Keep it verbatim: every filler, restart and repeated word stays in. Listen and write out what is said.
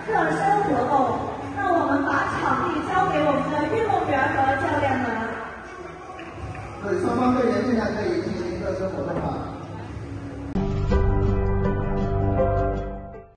热身活动，那我们把场地交给我们的运动员和教练们。 对，双方队员现在可以进行热身活动了。